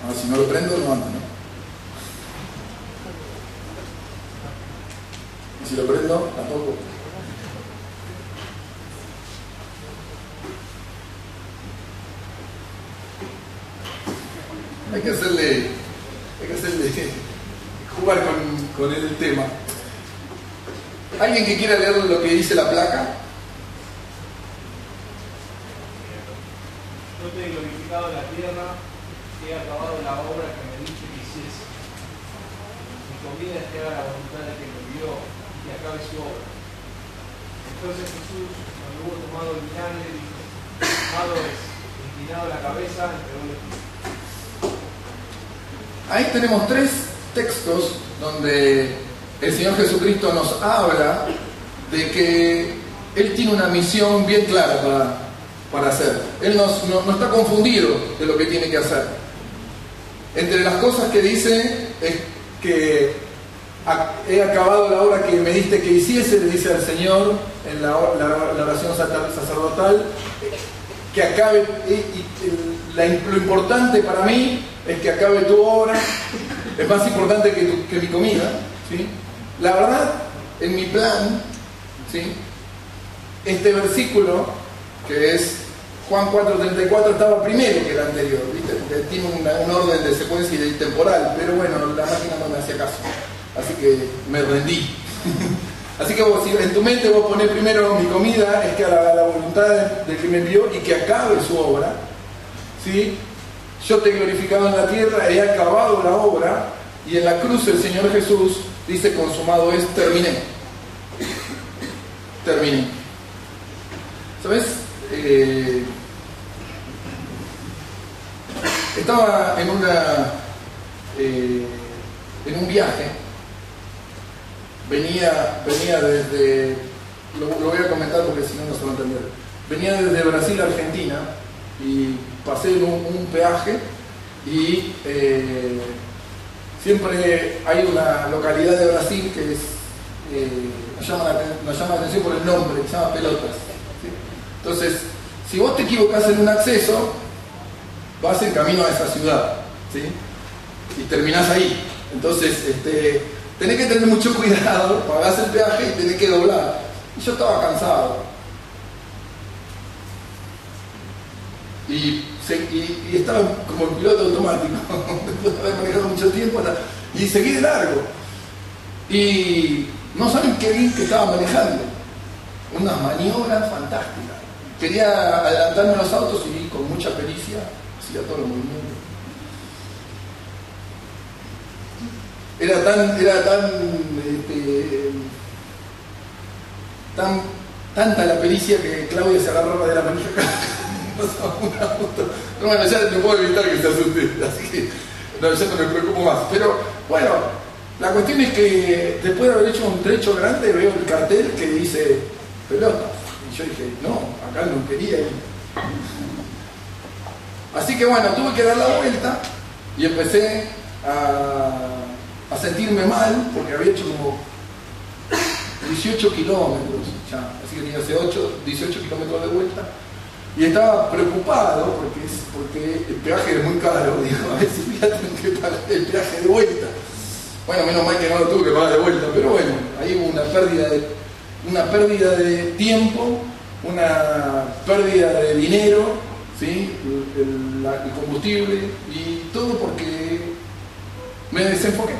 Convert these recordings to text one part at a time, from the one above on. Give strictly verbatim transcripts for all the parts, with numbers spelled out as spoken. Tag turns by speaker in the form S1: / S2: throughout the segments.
S1: No, si no lo prendo, no anda, ¿no? Y si lo prendo, tampoco. Hay que hacerle, hay que hacerle jugar con, con el tema. ¿Alguien que quiera leer lo que dice la placa?
S2: Yo te he glorificado en la tierra, he acabado la obra que me diste que hiciese. Mi comida es que haga la voluntad de que me envió y que acabe su obra. Entonces Jesús, cuando hubo tomado el vinagre, dijo: tomado es, inclinado la cabeza, entregó el espíritu.
S1: Ahí tenemos tres textos donde el Señor Jesucristo nos habla de que Él tiene una misión bien clara para, para hacer. Él no, no, no está confundido de lo que tiene que hacer. Entre las cosas que dice es que he acabado la obra que me diste que hiciese, le dice al Señor en la, la, la oración sacerdotal, que acabe, y, y, la, lo importante para mí es que acabe tu obra, es más importante que, tu, que mi comida, ¿sí? La verdad, en mi plan, ¿sí? Este versículo, que es Juan cuatro treinta y cuatro, estaba primero que el anterior, ¿viste? Tiene una, un orden de secuencia y de temporal, pero bueno, la máquina no me hacía caso, así que me rendí. Así que vos, si en tu mente vos ponés primero mi comida, es que haga la voluntad del que me envió y que acabe su obra, ¿sí? Yo te he glorificado en la tierra, he acabado la obra, y en la cruz el Señor Jesús dice: consumado es, terminé. Terminé. ¿Sabes? Eh, estaba en una eh, en un viaje. Venía, venía desde, lo, lo voy a comentar porque si no, no se va a entender. Venía desde Brasil a Argentina y pasé en un, un peaje y eh, siempre hay una localidad de Brasil que es, eh, nos, llama la, nos llama la atención por el nombre, que se llama Pelotas, ¿sí? Entonces, si vos te equivocás en un acceso, vas en camino a esa ciudad, ¿sí? Y terminás ahí. Entonces, este, tenés que tener mucho cuidado, pagás el peaje y tenés que doblar. Y yo estaba cansado. Y, se, y, y estaba como en piloto automático, después de haber manejado mucho tiempo, y seguí de largo. Y no saben qué bien que estaba manejando. Unas maniobras fantásticas. Quería adelantarme a los autos y con mucha pericia hacía todos los movimientos. Era tan, era tan, este, tan, tanta la pericia que Claudia se agarraba de la manija. Pero bueno, ya no puedo evitar que se asuste, así que no, ya no me preocupo más. Pero bueno, la cuestión es que después de haber hecho un trecho grande, veo el cartel que dice Pelota. Y yo dije, no, acá no quería ir. Así que bueno, tuve que dar la vuelta y empecé a, a sentirme mal porque había hecho como dieciocho kilómetros ya, así que tenía hace ocho, dieciocho kilómetros de vuelta. Y estaba preocupado porque, es, porque el peaje es muy caro. Digo, a ver si voy a tener que pagar el peaje de vuelta. Bueno, menos mal que no lo tuve que pagar de vuelta, pero bueno, ahí hubo una pérdida de, una pérdida de tiempo, una pérdida de dinero, ¿sí? el, el, la, el combustible y todo porque me desenfoqué.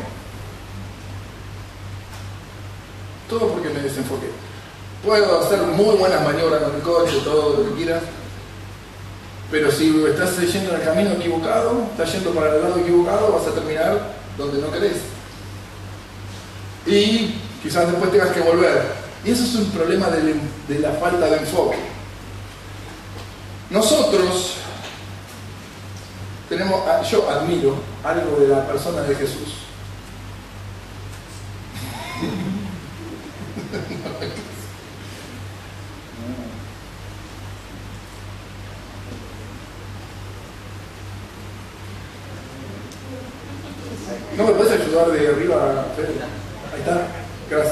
S1: Todo porque me desenfoqué. Puedo hacer muy buenas maniobras con el coche, todo lo que quieras, pero si estás yendo en el camino equivocado, estás yendo para el lado equivocado, vas a terminar donde no querés. Y quizás después tengas que volver. Y eso es un problema de, de la falta de enfoque. Nosotros tenemos, yo admiro algo de la persona de Jesús. ¿No me puedes ayudar de arriba, Fede? Ahí está, gracias.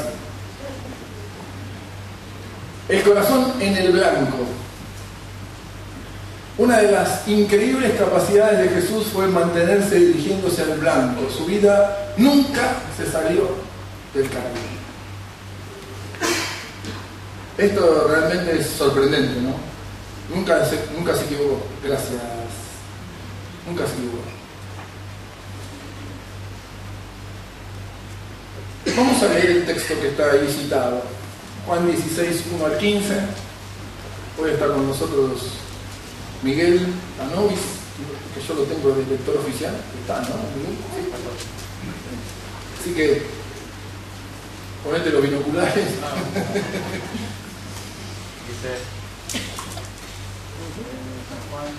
S1: El corazón en el blanco. Una de las increíbles capacidades de Jesús fue mantenerse dirigiéndose al blanco. Su vida nunca se salió del camino. Esto realmente es sorprendente, ¿no? Nunca se, nunca se equivocó. Gracias. Nunca se equivocó. Vamos a leer el texto que está ahí citado. Juan dieciséis, uno al quince. Hoy está con nosotros Miguel Anovis, que yo lo tengo de lector oficial. Está, ¿no? Miguel, sí, así que ponete los binoculares.
S3: Dice San Juan,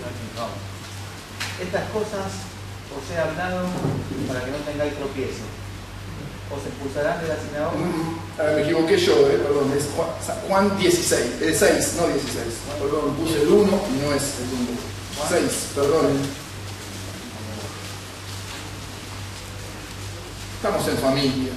S3: estas cosas os he hablado para que no tengáis tropiezo. Os expulsarán de la sinagoga.
S1: Ah, me equivoqué yo, eh, perdón, es Juan, Juan dieciséis, eh, seis, no dieciséis. Perdón, puse el uno y no es el uno. seis, perdón. Estamos en familia.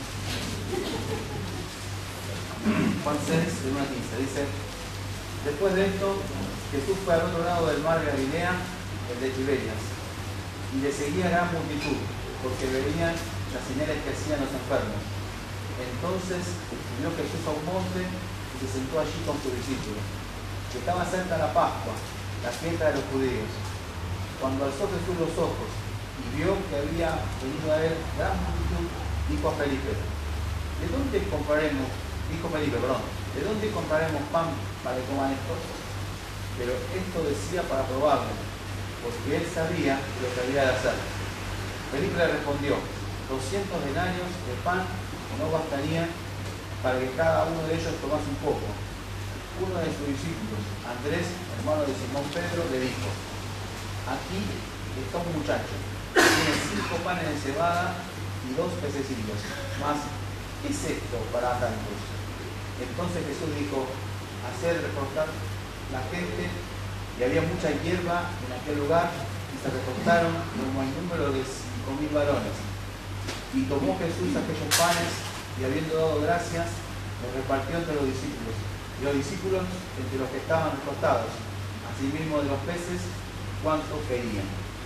S3: Juan seis, de uno a quince, dice: después de esto, Jesús fue al otro lado del mar de Galilea, el de Tiberias, y le seguía gran multitud, porque veían las señales que hacían los enfermos. Entonces subió Jesús a un monte y se sentó allí con sus discípulos. Estaba cerca la Pascua, la fiesta de los judíos. Cuando alzó Jesús los ojos y vio que había venido a él gran multitud, dijo a Felipe: ¿de dónde compraremos? Dijo Felipe, perdón, ¿de dónde compraremos pan para que coman estos? Pero esto decía para probarlo, porque él sabía lo que había de hacer. Felipe le respondió: doscientos denarios de pan no bastarían para que cada uno de ellos tomase un poco. Uno de sus discípulos, Andrés, hermano de Simón Pedro, le dijo: aquí está un muchacho, tiene cinco panes de cebada y dos pececillos, mas ¿qué es esto para tantos? Entonces Jesús dijo: hacer repostar la gente, y había mucha hierba en aquel lugar, y se repostaron como el número de cinco mil varones. Y tomó Jesús aquellos panes, y habiendo dado gracias, los repartió entre los discípulos, y los discípulos entre los que estaban recostados, asimismo de los peces, cuanto querían.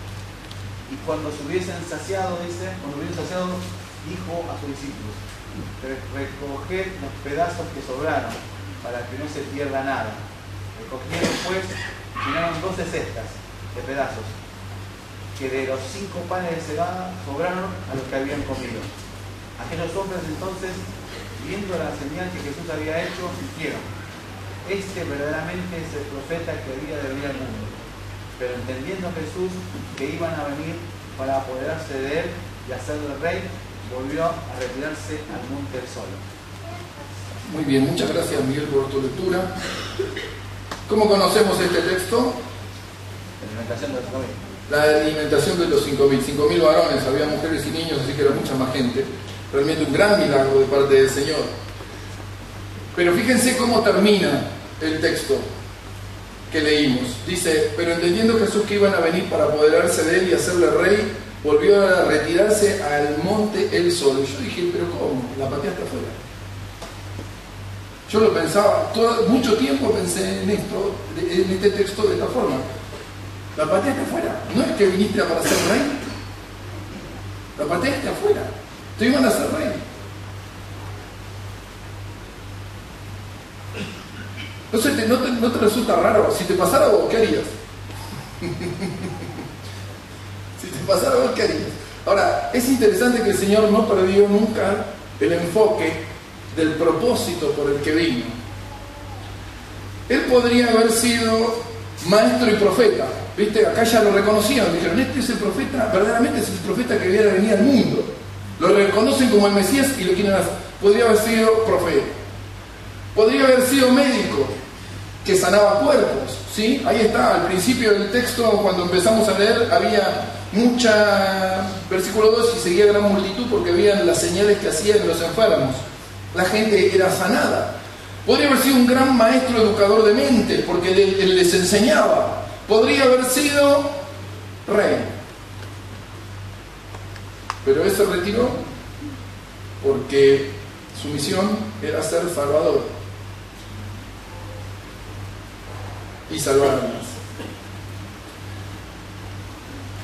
S3: Y cuando se hubiesen saciado, dice, cuando hubiesen saciado, dijo a sus discípulos: recoged los pedazos que sobraron, para que no se pierda nada. Recogieron pues, y llenaron doce cestas de pedazos, que de los cinco panes de cebada sobraron a los que habían comido. Aquellos hombres entonces, viendo la señal que Jesús había hecho, dijeron: este verdaderamente es el profeta que había de venir al mundo. Pero entendiendo Jesús que iban a venir para apoderarse de él y hacerle rey, volvió a retirarse al monte solo.
S1: Muy bien, muchas gracias Miguel por tu lectura. ¿Cómo conocemos este texto?
S3: La alimentación de los cinco mil.
S1: La alimentación de los cinco mil. cinco mil varones, había mujeres y niños, así que era mucha más gente. Realmente un gran milagro de parte del Señor. Pero fíjense cómo termina el texto que leímos. Dice: pero entendiendo Jesús que iban a venir para apoderarse de él y hacerle rey, volvió a retirarse al monte él solo. Y yo dije: pero ¿cómo? La pateaste afuera. Yo lo pensaba, todo, mucho tiempo pensé en esto, en este texto de esta forma. La pateaste afuera. No es que viniste para ser rey. La pateaste afuera. Te iban a ser rey. No, sé, te, no, te, ¿No te resulta raro? Si te pasara vos, ¿qué harías? Si te pasara vos, ¿qué harías? Ahora, es interesante que el Señor no perdió nunca el enfoque del propósito por el que vino. Él podría haber sido maestro y profeta. ¿Viste? Acá ya lo reconocían. Dijeron: este es el profeta, verdaderamente es el profeta que viene a venir al mundo. Lo reconocen como el Mesías y lo quieren hacer. Podría haber sido profeta. Podría haber sido médico que sanaba cuerpos, ¿sí? Ahí está, al principio del texto, cuando empezamos a leer, había mucha, versículo dos, y seguía gran multitud porque veían las señales que hacían los enfermos. La gente era sanada. Podría haber sido un gran maestro educador de mente porque él les enseñaba. Podría haber sido rey. Pero él se retiró porque su misión era ser salvador y salvar almas.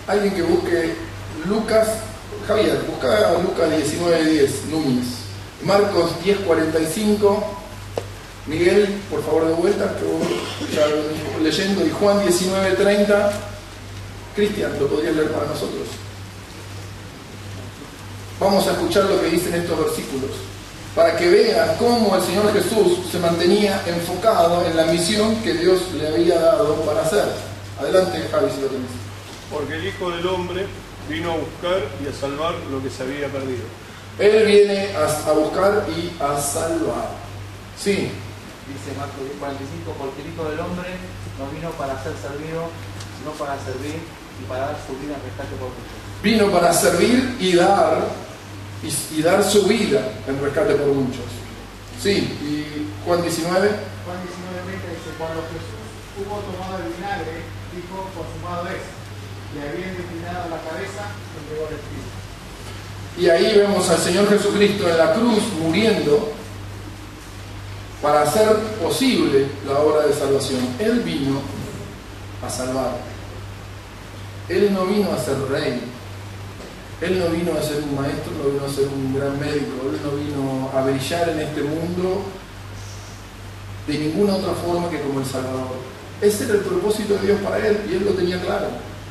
S1: Alguien que busque Lucas, Javier, busca Lucas diecinueve diez, Núñez. Marcos diez cuarenta y cinco. Miguel, por favor, de vuelta, que vos ya lo venís leyendo. Y Juan diecinueve treinta. Cristian, ¿lo podrías leer para nosotros? Vamos a escuchar lo que dicen estos versículos, para que vean cómo el Señor Jesús se mantenía enfocado en la misión que Dios le había dado para hacer. Adelante, Javi, si lo tenés.
S4: Porque el Hijo del Hombre vino a buscar y a salvar lo que se había perdido.
S1: Él viene a, a buscar y a salvar. Sí.
S3: Dice Marcos diez cuarenta y cinco, porque el Hijo del Hombre no vino para ser servido, sino para servir y para dar su vida en rescate por muchos.
S1: Vino para servir y dar, y, y dar su vida en rescate por muchos. Sí, y Juan diecinueve.
S5: Juan diecinueve veinte dice, cuando Jesús hubo tomado el vinagre, dijo, consumado es. Y habiendo inclinado la cabeza, entregó el espíritu.
S1: Y ahí vemos al Señor Jesucristo en la cruz muriendo para hacer posible la obra de salvación. Él vino a salvar. Él no vino a ser rey. Él no vino a ser un maestro, no vino a ser un gran médico. Él no vino a brillar en este mundo de ninguna otra forma que como el Salvador. Ese era el propósito de Dios para él y él lo tenía claro.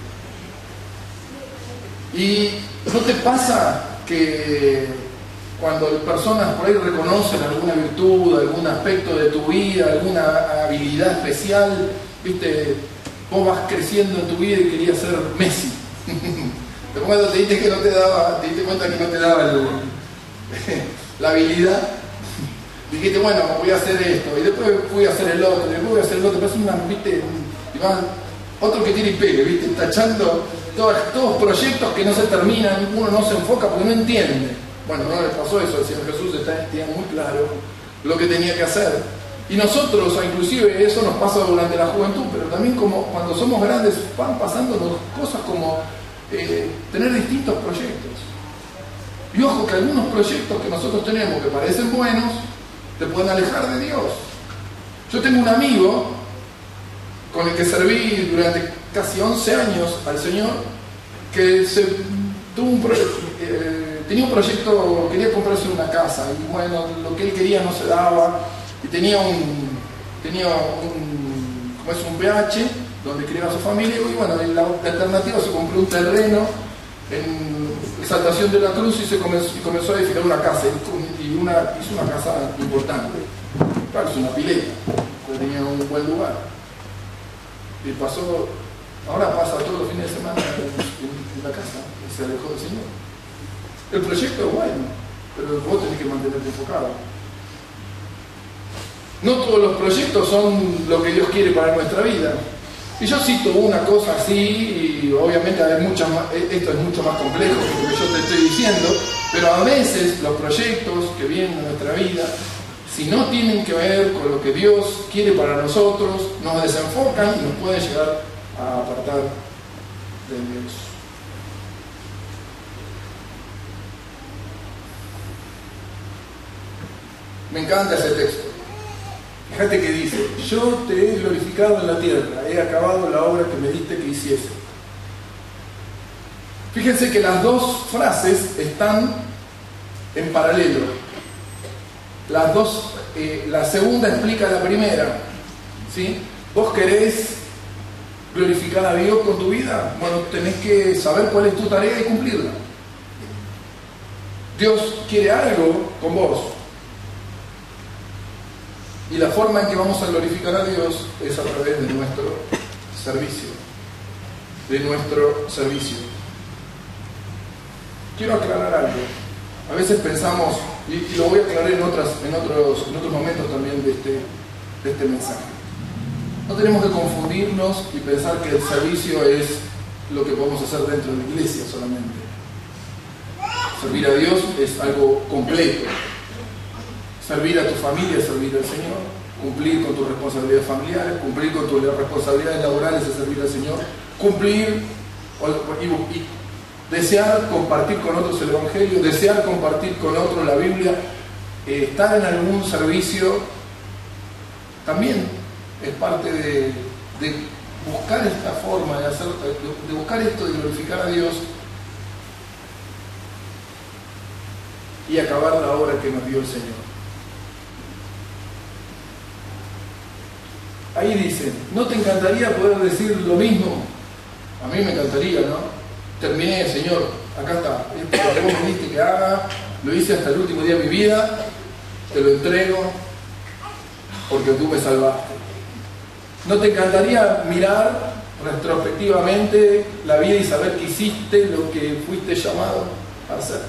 S1: Y ¿no te pasa que cuando personas por ahí reconocen alguna virtud, algún aspecto de tu vida, alguna habilidad especial, viste, vos vas creciendo en tu vida y querías ser Messi? Cuando te diste que no te daba, te diste cuenta que no te daba el, la habilidad, dijiste, bueno, voy a hacer esto, y después voy a hacer el otro, y después voy a hacer el otro, pero es una, viste, otro que tiene y pegue, viste, tachando todos, todos proyectos que no se terminan, uno no se enfoca porque no entiende. Bueno, no le pasó eso, el Señor Jesús está, tenía muy claro lo que tenía que hacer. Y nosotros, inclusive eso nos pasa durante la juventud, pero también como cuando somos grandes van pasándonos cosas como eh, tener distintos proyectos. Y ojo que algunos proyectos que nosotros tenemos que parecen buenos, te pueden alejar de Dios. Yo tengo un amigo con el que serví durante casi once años al Señor, que se, tuvo un pro, eh, tenía un proyecto, quería comprarse una casa, y bueno, lo que él quería no se daba, y tenía un, tenía un, como es un P H, donde criaba a su familia, y bueno, la, la alternativa se compró un terreno en Exaltación de la Cruz y se comenzó, y comenzó a edificar una casa, y una, hizo una casa importante, claro, es una pileta, pero tenía un buen lugar. Y pasó, ahora pasa todos los fines de semana en, en, en la casa, y se alejó del Señor. El proyecto es bueno, pero vos tenés que mantenerte enfocado. No todos los proyectos son lo que Dios quiere para nuestra vida. Y yo cito una cosa así, y obviamente hay muchas más, esto es mucho más complejo que lo que yo te estoy diciendo, pero a veces los proyectos que vienen a nuestra vida, si no tienen que ver con lo que Dios quiere para nosotros, nos desenfocan y nos pueden llegar a apartar de Dios. Me encanta ese texto. Fíjate que dice, yo te he glorificado en la tierra, he acabado la obra que me diste que hiciese. Fíjense que las dos frases están en paralelo. Las dos, eh, la segunda explica la primera, ¿sí? Vos querés glorificar a Dios con tu vida, bueno, tenés que saber cuál es tu tarea y cumplirla. Dios quiere algo con vos. Y la forma en que vamos a glorificar a Dios es a través de nuestro servicio. De nuestro servicio. Quiero aclarar algo. A veces pensamos, y, y lo voy a aclarar en, otras, en, otros, en otros momentos también de este, de este mensaje. No tenemos que confundirnos y pensar que el servicio es lo que podemos hacer dentro de la iglesia solamente. Servir a Dios es algo completo. Servir a tu familia es servir al Señor. Cumplir con tus responsabilidades familiares, cumplir con tus responsabilidades laborales es servir al Señor. Cumplir y, y desear compartir con otros el Evangelio, desear compartir con otros la Biblia, eh, estar en algún servicio también es parte de, de buscar esta forma de hacer, de buscar esto de glorificar a Dios y acabar la obra que nos dio el Señor. Ahí dice, ¿no te encantaría poder decir lo mismo? A mí me encantaría, ¿no? Terminé, Señor, acá está, esto es lo que vos me diste que haga, lo hice hasta el último día de mi vida, te lo entrego porque tú me salvaste. ¿No te encantaría mirar retrospectivamente la vida y saber que hiciste lo que fuiste llamado a hacer?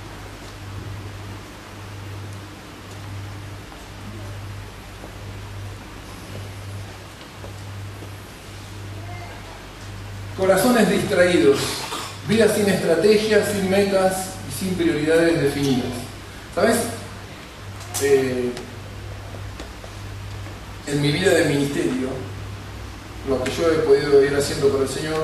S1: Corazones distraídos, vida sin estrategias, sin metas y sin prioridades definidas. ¿Sabes? Eh, en mi vida de ministerio, lo que yo he podido ir haciendo por el Señor,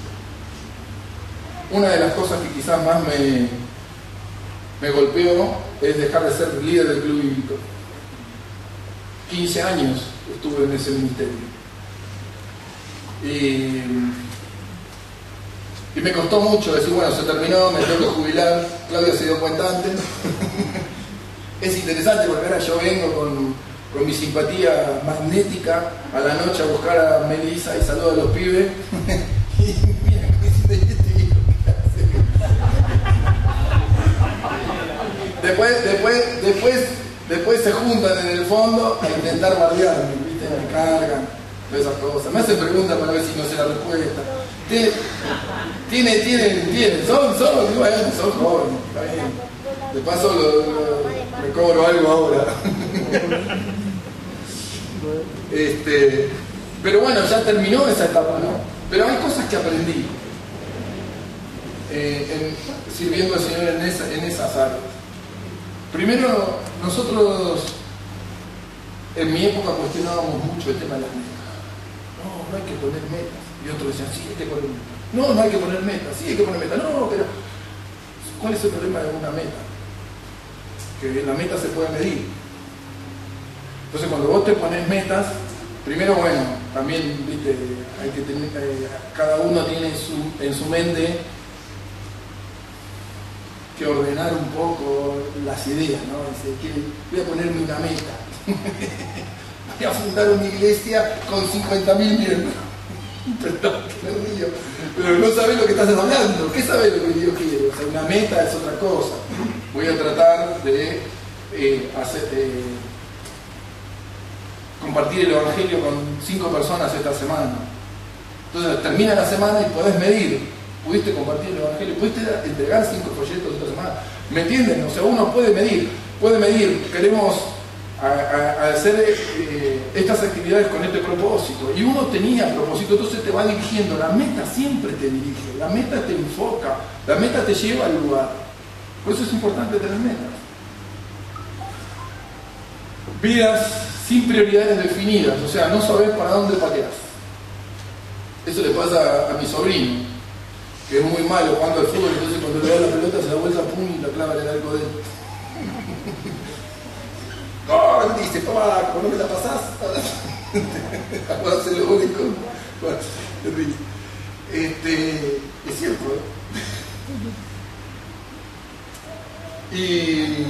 S1: una de las cosas que quizás más me, me golpeó es dejar de ser líder del club bíblico. quince años estuve en ese ministerio. Y, y me costó mucho decir, bueno, se terminó, me tengo que jubilar. Claudia se dio cuenta antes. Es interesante porque ahora yo vengo con, con mi simpatía magnética a la noche a buscar a Melissa y saludo a los pibes. Y mira, después, después, después, después se juntan en el fondo a intentar bardearme, ¿viste? Me cargan, todas esas cosas. Me hacen preguntas para ver si no sé la respuesta. Tiene, tiene, tiene, tiene. Son, son, bueno, son jóvenes, está bien. De paso lo, lo, me cobro algo ahora. este, pero bueno, ya terminó esa etapa, ¿no? Pero hay cosas que aprendí eh, en, sirviendo al Señor en, esa, en esas áreas. Primero, nosotros en mi época cuestionábamos mucho el tema de las metas. No, no hay que poner metas. Y otros decían, sí, hay que poner metas. No, no hay que poner metas. Sí, hay que poner metas. No, pero ¿cuál es el problema de una meta? Que la meta se puede medir. Entonces cuando vos te pones metas, primero, bueno, también, viste, hay que tener, eh, cada uno tiene su, en su mente que ordenar un poco las ideas, ¿no? Dice, que voy a ponerme una meta. Voy a fundar una iglesia con cincuenta mil miembros. Perdón, que me río. Pero no sabes lo que estás hablando. ¿Qué sabes lo que Dios quiere? O sea, una meta es otra cosa. Voy a tratar de eh, hacer, eh, compartir el Evangelio con cinco personas esta semana. Entonces termina la semana y podés medir. ¿Pudiste compartir el Evangelio? ¿Pudiste entregar cinco folletos esta semana? ¿Me entienden? O sea, uno puede medir. Puede medir. Queremos a, a, a hacer eh, estas actividades con este propósito. Y uno tenía propósito, entonces te va dirigiendo. La meta siempre te dirige. La meta te enfoca. La meta te lleva al lugar. Por eso es importante tener metas. Vidas sin prioridades definidas, o sea, no sabes para dónde pateas. Eso le pasa a mi sobrino, que es muy malo jugando al fútbol, entonces cuando le da la pelota se da vuelta, pum, y la clava en el arco de él. ¡Oh! Dice, papá, ¿cómo no me la pasás? Ahora se lo único. Bueno, este, es cierto, ¿eh? Y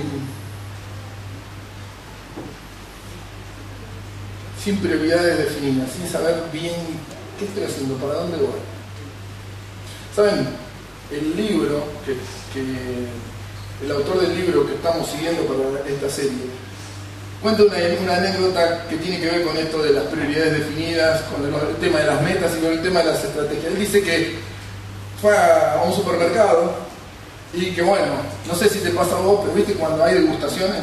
S1: sin prioridades definidas, sin saber bien qué estoy haciendo, para dónde voy. ¿Saben? El libro, que, que el autor del libro que estamos siguiendo para esta serie, cuenta una, una anécdota que tiene que ver con esto de las prioridades definidas, con el, el tema de las metas y con el tema de las estrategias. Él dice que fue a un supermercado y que, bueno, no sé si te pasa a vos, pero viste cuando hay degustaciones,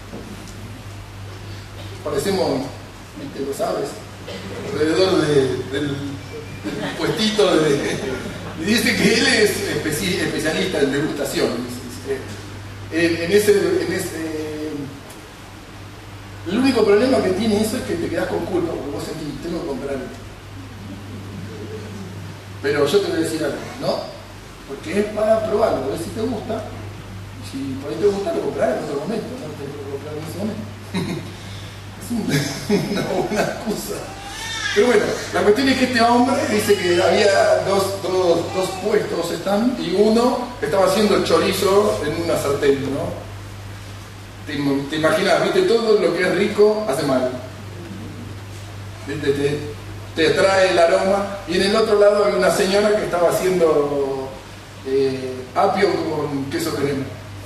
S1: parecemos, viste, lo sabes, alrededor de, del, del puestito de... Y dice que él es especi especialista en degustación. En, en ese, en ese, el único problema que tiene eso es que te quedás con culpa, porque vos sentís, tengo que comprar. Pero yo te voy a decir algo, ¿no? Porque es para probarlo, a ver si te gusta. Si por ahí te gusta, lo comprarás en otro momento, no te lo comprar en ese momento. Es un, una buena excusa. Pero bueno, la cuestión es que este hombre dice que había dos, dos, dos puestos están, y uno estaba haciendo chorizo en una sartén, ¿no? Te, te imaginas, viste, todo lo que es rico hace mal. ¿Viste? Te, te trae el aroma. Y en el otro lado había una señora que estaba haciendo eh, apio con queso crema.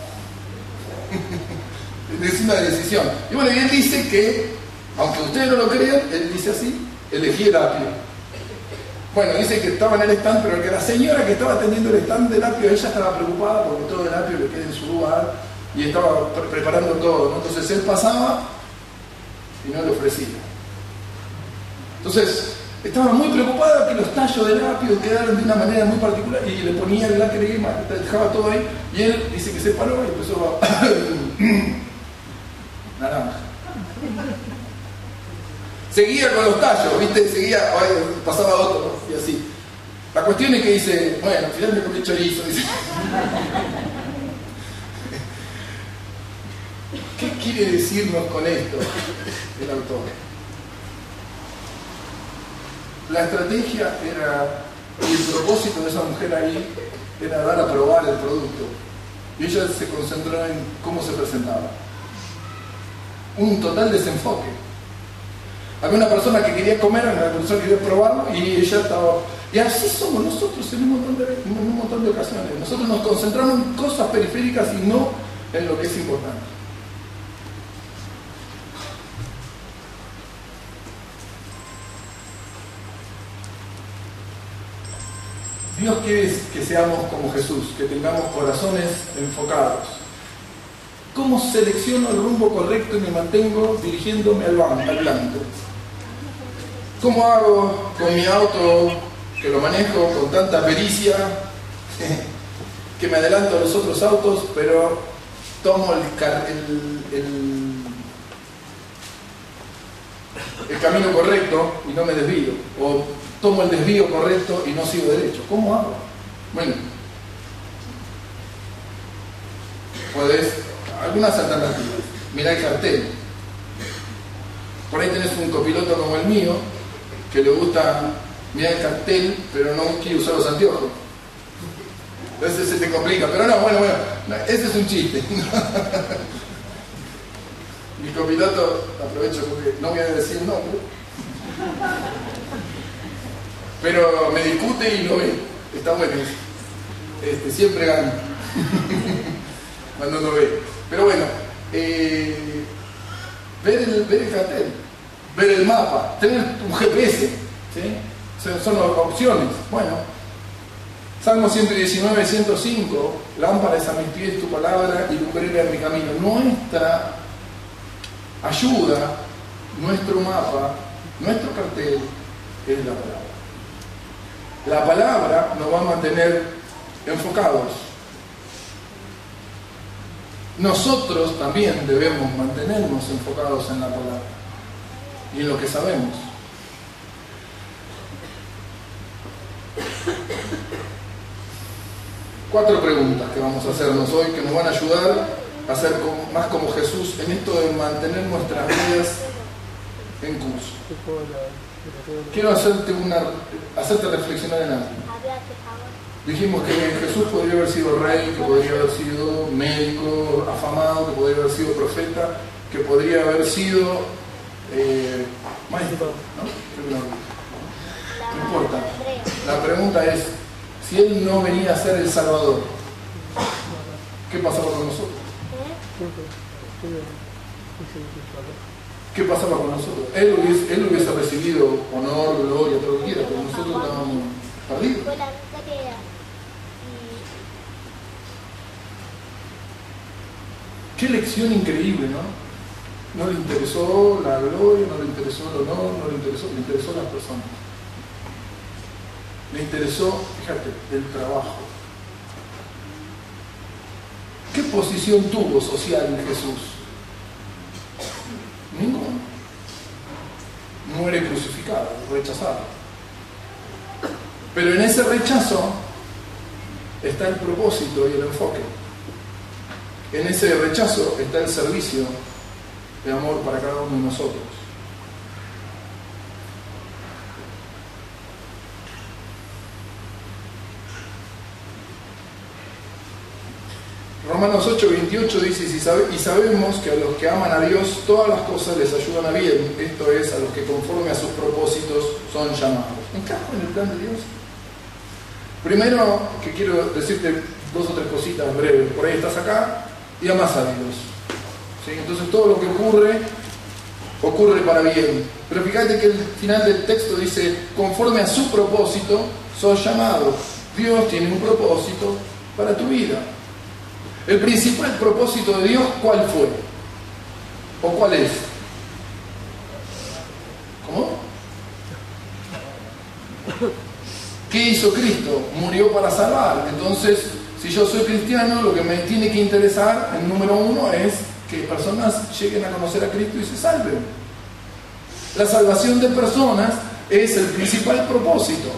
S1: Es una decisión. Y bueno, y él dice que, aunque ustedes no lo crean, él dice así, elegí el apio. Bueno, dice que estaba en el stand, pero que la señora que estaba atendiendo el stand del apio, ella estaba preocupada porque todo el apio le quede en su lugar y estaba pre preparando todo, ¿no? Entonces él pasaba y no le ofrecía. Entonces estaba muy preocupada que los tallos del apio quedaran de una manera muy particular y le ponía la crema, dejaba todo ahí, y él dice que se paró y empezó a... naranja. Seguía con los tallos, ¿viste? Seguía, pasaba otro, y así. La cuestión es que dice, bueno, al final me comí chorizo, dice. ¿Qué quiere decirnos con esto el autor? La estrategia era, y el propósito de esa mujer ahí era dar a probar el producto. Y ella se concentró en cómo se presentaba. Un total desenfoque. Había una persona que quería comer, una persona que quería probarlo, y ella estaba... Y así somos nosotros en un montón de, en un montón de ocasiones. Nosotros nos concentramos en cosas periféricas y no en lo que es importante. Dios quiere que seamos como Jesús, que tengamos corazones enfocados. ¿Cómo selecciono el rumbo correcto y me mantengo dirigiéndome al blanco? ¿Cómo hago con mi auto, que lo manejo con tanta pericia, que me adelanto a los otros autos, pero tomo el, el, el, el camino correcto y no me desvío? O tomo el desvío correcto y no sigo derecho. ¿Cómo hago? Bueno, puedes, algunas alternativas. Mirá el cartel. Por ahí tenés un copiloto como el mío, que le gusta mirar el cartel, pero no quiere usar los anteojos. Entonces se te complica. Pero no, bueno, bueno, no, ese es un chiste. Mi copiloto, aprovecho porque no voy a decir el nombre, pero me discute y lo ve. Está bueno. Este, siempre gana cuando lo ve. Pero bueno, eh, ver, el, ver el cartel, ver el mapa, tener un G P S, ¿sí? Son, son opciones. Bueno, Salmo ciento diecinueve, ciento cinco, lámpara es a mis pies tu palabra y lumbrera en mi camino. Nuestra ayuda, nuestro mapa, nuestro cartel es la palabra. La palabra nos va a mantener enfocados. Nosotros también debemos mantenernos enfocados en la palabra y en lo que sabemos. Cuatro preguntas que vamos a hacernos hoy que nos van a ayudar a ser como, más como Jesús en esto de mantener nuestras vidas en curso. Quiero hacerte, una, hacerte reflexionar en algo. Dijimos que Jesús podría haber sido rey, que podría haber sido médico afamado, que podría haber sido profeta, que podría haber sido eh, maestro, ¿no? No importa. La pregunta es, si Él no venía a ser el Salvador, ¿qué pasaba con nosotros? ¿Qué pasaba con nosotros? Él hubiese, él hubiese recibido honor, gloria, todo lo que quiera, pero nosotros estábamos perdidos. Qué lección increíble, ¿no? No le interesó la gloria, no le interesó el honor, no le interesó, le interesó las personas. Le interesó, fíjate, el trabajo. ¿Qué posición tuvo social en Jesús? Ninguno. Muere crucificado, rechazado. Pero en ese rechazo está el propósito y el enfoque. En ese rechazo está el servicio de amor para cada uno de nosotros. Romanos ocho, veintiocho dice, y, sabe, y sabemos que a los que aman a Dios todas las cosas les ayudan a bien, esto es, a los que conforme a sus propósitos son llamados. ¿Encajo en el plan de Dios? Primero, que quiero decirte dos o tres cositas breves. Por ahí estás acá y amas a Dios, ¿sí? Entonces todo lo que ocurre, ocurre para bien. Pero fíjate que el final del texto dice, conforme a su propósito sos llamado. Dios tiene un propósito para tu vida. El principal propósito de Dios, ¿cuál fue? ¿O cuál es? ¿Cómo? ¿Qué hizo Cristo? Murió para salvar. Entonces, si yo soy cristiano, lo que me tiene que interesar, el número uno, es que personas lleguen a conocer a Cristo y se salven. La salvación de personas es el principal propósito.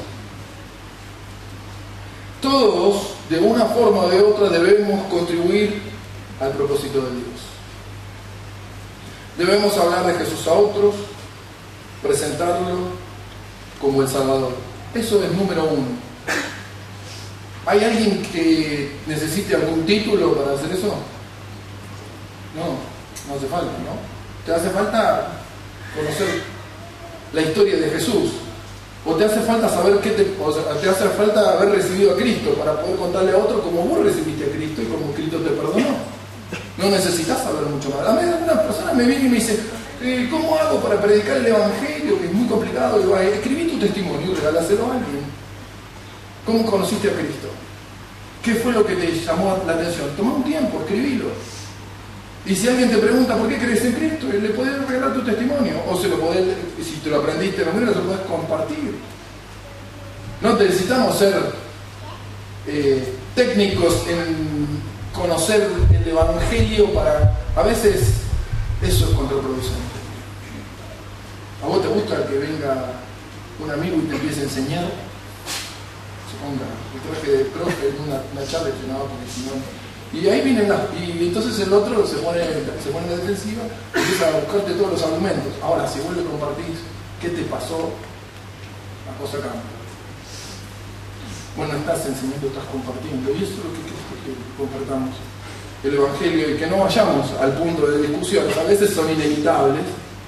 S1: Todos, de una forma o de otra, debemos contribuir al propósito de Dios. Debemos hablar de Jesús a otros, presentarlo como el Salvador. Eso es número uno. ¿Hay alguien que necesite algún título para hacer eso? No, no hace falta, ¿no? Te hace falta conocer la historia de Jesús. O te hace falta saber qué te, o sea, te hace falta haber recibido a Cristo para poder contarle a otro cómo vos recibiste a Cristo y cómo Cristo te perdonó. No necesitas saber mucho más. A mí una persona me viene y me dice, eh, ¿cómo hago para predicar el Evangelio? Que es muy complicado. Digo, escribí tu testimonio y regaláselo a alguien. ¿Cómo conociste a Cristo? ¿Qué fue lo que te llamó la atención? Toma un tiempo, escribilo. Y si alguien te pregunta por qué crees en Cristo, le podés regalar tu testimonio. O se lo podés, si te lo aprendiste de memoria, se lo podés compartir. No necesitamos ser eh, técnicos en conocer el Evangelio para... A veces eso es contraproducente. ¿A vos te gusta que venga un amigo y te empiece a enseñar? Se ponga el traje de profe en una, una charla que no, porque si no... Y ahí vienen las... Y entonces el otro se pone, se pone en la defensiva y empieza a buscarte todos los argumentos. Ahora, si vos le compartís qué te pasó, la cosa cambia. Bueno, estás enseñando, estás compartiendo. Y eso es lo que quiero que compartamos. El Evangelio, y que no vayamos al punto de discusiones. A veces son inevitables.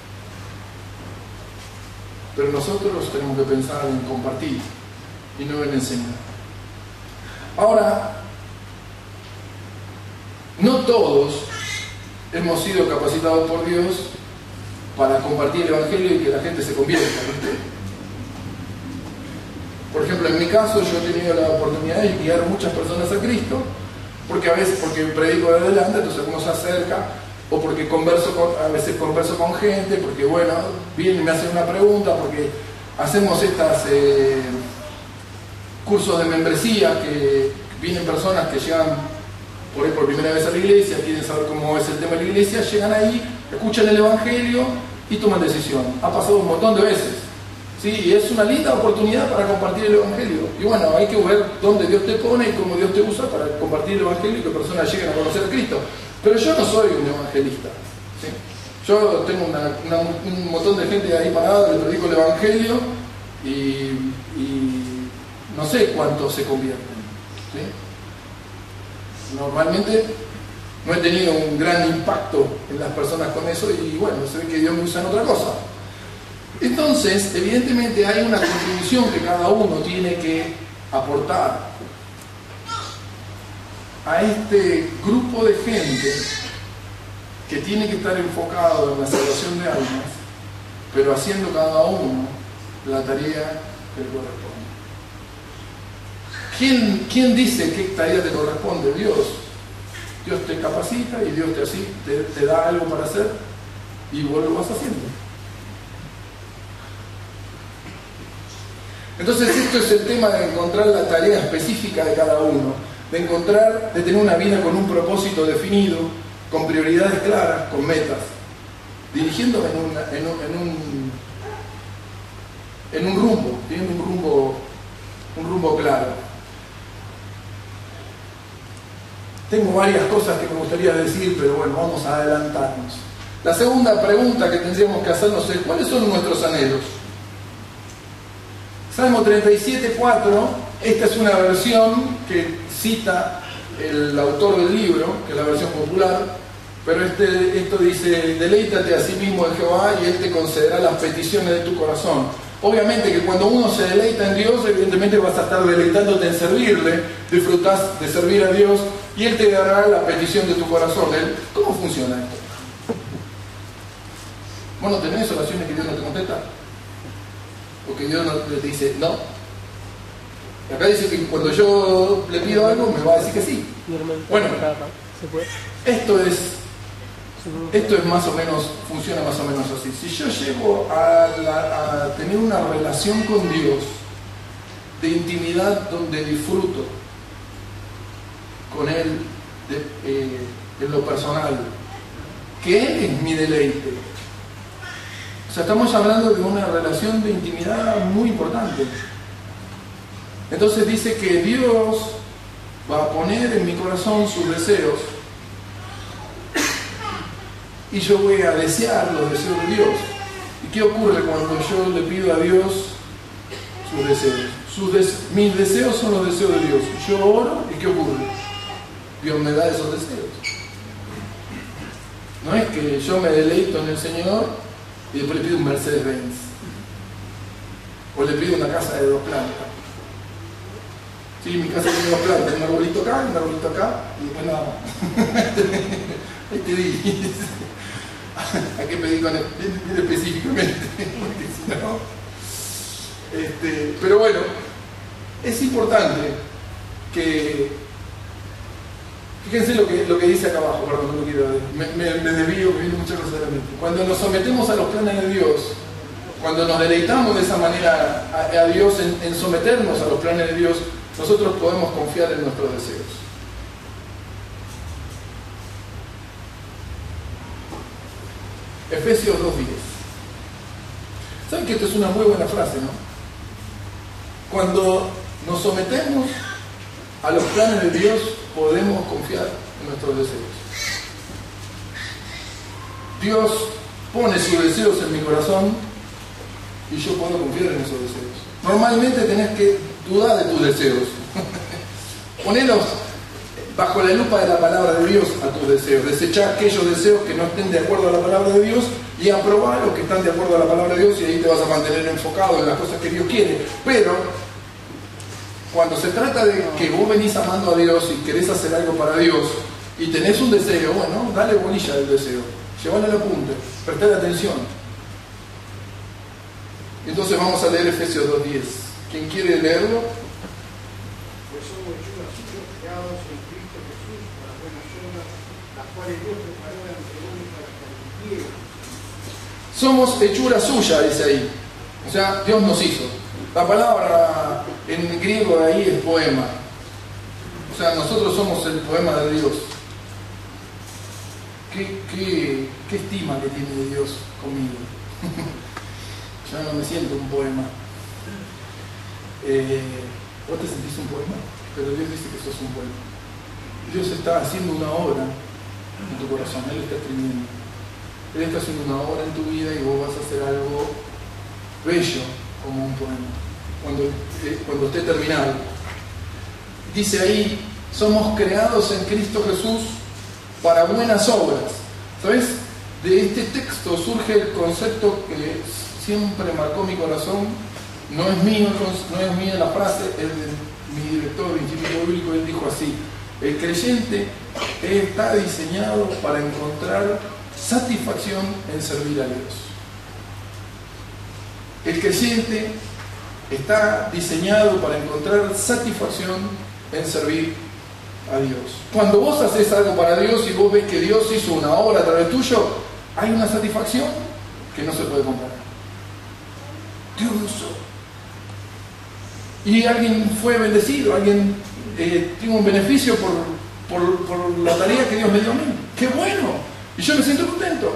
S1: Pero nosotros tenemos que pensar en compartir y no en enseñar. Ahora, no todos hemos sido capacitados por Dios para compartir el Evangelio y que la gente se convierta, ¿viste? Por ejemplo, en mi caso, yo he tenido la oportunidad de guiar a muchas personas a Cristo, porque a veces porque predico de adelante, entonces uno se acerca, o porque converso con, a veces converso con gente, porque bueno, vienen y me hacen una pregunta, porque hacemos estas eh, cursos de membresía, que vienen personas que llegan por ahí por primera vez a la iglesia, quieren saber cómo es el tema de la iglesia, llegan ahí, escuchan el Evangelio y toman decisión. Ha pasado un montón de veces. ¿Sí? Y es una linda oportunidad para compartir el Evangelio. Y bueno, hay que ver dónde Dios te pone y cómo Dios te usa para compartir el Evangelio y que personas lleguen a conocer a Cristo. Pero yo no soy un evangelista. ¿Sí? Yo tengo una, una, un montón de gente ahí parada, le predico el Evangelio y, y no sé cuántos se convierten. ¿Sí? Normalmente no he tenido un gran impacto en las personas con eso y bueno, se ve que Dios me usa en otra cosa. Entonces, evidentemente hay una contribución que cada uno tiene que aportar a este grupo de gente que tiene que estar enfocado en la salvación de almas, pero haciendo cada uno la tarea que le corresponde. ¿Quién, ¿Quién dice qué tarea te corresponde? Dios. Dios te capacita y Dios te, así, te, te da algo para hacer y vos lo vas haciendo. Entonces esto es el tema de encontrar la tarea específica de cada uno, de encontrar, de tener una vida con un propósito definido, con prioridades claras, con metas, dirigiéndome en, una, en, un, en, un, en un rumbo, teniendo un rumbo, un rumbo claro. Tengo varias cosas que me gustaría decir, pero bueno, vamos a adelantarnos. La segunda pregunta que tendríamos que hacernos es, ¿cuáles son nuestros anhelos? Salmo treinta y siete, cuatro, esta es una versión que cita el autor del libro, que es la versión popular, pero este, esto dice: deleítate a sí mismo en Jehová y Él te concederá las peticiones de tu corazón. Obviamente que cuando uno se deleita en Dios, evidentemente vas a estar deleitándote en servirle, disfrutás de servir a Dios y Él te dará la petición de tu corazón. Él, ¿cómo funciona esto? ¿Vos no tenés oraciones que Dios no te contesta? ¿O que Dios no te dice no? Y acá dice que cuando yo le pido algo me va a decir que sí. Bueno, esto es, esto es más o menos, funciona más o menos así. Si yo llego a, la, a tener una relación con Dios de intimidad donde disfruto con Él de, eh, en lo personal, que Él es mi deleite. O sea, estamos hablando de una relación de intimidad muy importante. Entonces dice que Dios va a poner en mi corazón sus deseos y yo voy a desear los deseos de Dios. ¿Y qué ocurre cuando yo le pido a Dios sus deseos? Sus des mis deseos son los deseos de Dios. Yo oro y ¿qué ocurre? Dios me da esos deseos. No es que yo me deleito en el Señor y después le pido un Mercedes-Benz o le pido una casa de dos plantas. Sí, mi casa tiene dos plantas, un arbolito acá, un arbolito acá y después nada más. Ahí te di. Hay que pedir con él, bien, bien específicamente, porque si no. Este, pero bueno, es importante que. Fíjense lo que, lo que dice acá abajo, perdón, no lo quiero ver. Me, me, me desvío, me viene muchas cosas a la mente. Cuando nos sometemos a los planes de Dios, cuando nos deleitamos de esa manera a, a Dios en, en someternos a los planes de Dios, nosotros podemos confiar en nuestros deseos. Efesios dos diez. ¿Saben que esto es una muy buena frase, no? Cuando nos sometemos a los planes de Dios, podemos confiar en nuestros deseos. Dios pone sus deseos en mi corazón y yo puedo confiar en esos deseos. Normalmente tenés que dudar de tus deseos. Ponelos bajo la lupa de la palabra de Dios a tus deseos. Desechar aquellos deseos que no estén de acuerdo a la palabra de Dios y aprobar los que están de acuerdo a la palabra de Dios, y ahí te vas a mantener enfocado en las cosas que Dios quiere. Pero cuando se trata de que vos venís amando a Dios y querés hacer algo para Dios y tenés un deseo, bueno, dale bolilla al deseo, llévalo a la punta, prestale atención. Entonces vamos a leer Efesios dos diez. ¿Quién quiere leerlo?
S5: Pues somos hechura suyas, creados en Cristo Jesús para buenas obras, las cuales Dios preparó de antemano para que cumplieran.
S1: Somos hechura suya, dice ahí. O sea, Dios nos hizo. La palabra en griego de ahí es poema. O sea, nosotros somos el poema de Dios. ¿Qué, qué, qué estima que tiene Dios conmigo? Yo no me siento un poema. Eh, ¿Vos te sentís un poema? Pero Dios dice que sos un poema. Dios está haciendo una obra en tu corazón. Él está escribiendo. Él está haciendo una obra en tu vida y vos vas a hacer algo bello como un poema cuando, eh, cuando esté terminado. Dice ahí: somos creados en Cristo Jesús para buenas obras. ¿Sabes? De este texto surge el concepto que siempre marcó mi corazón. No es mío, no es mía la frase, es de mi director de Instituto Bíblico. Él dijo así: el creyente está diseñado para encontrar satisfacción en servir a Dios. El creyente está diseñado para encontrar satisfacción en servir a Dios. Cuando vos haces algo para Dios y vos ves que Dios hizo una obra a través tuyo, hay una satisfacción que no se puede comprar. Dios lo usó. Y alguien fue bendecido, alguien eh, tuvo un beneficio por, por, por la tarea que Dios me dio a mí. ¡Qué bueno! Y yo me siento contento.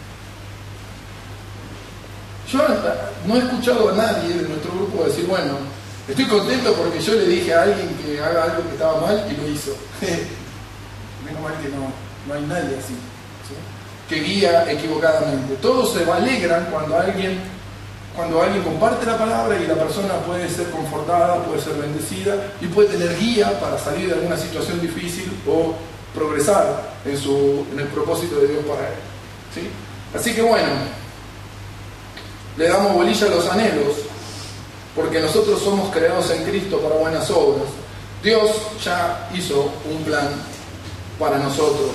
S1: Yo no he escuchado a nadie de nuestro grupo decir, bueno, estoy contento porque yo le dije a alguien que haga algo que estaba mal y lo hizo. Menos mal que no, no hay nadie así, ¿sí? Que guía equivocadamente. Todos se alegran cuando alguien, cuando alguien comparte la palabra y la persona puede ser confortada, puede ser bendecida y puede tener guía para salir de alguna situación difícil o progresar en, su, en el propósito de Dios para él. ¿Sí? Así que bueno, le damos bolilla a los anhelos, porque nosotros somos creados en Cristo para buenas obras. Dios ya hizo un plan para nosotros.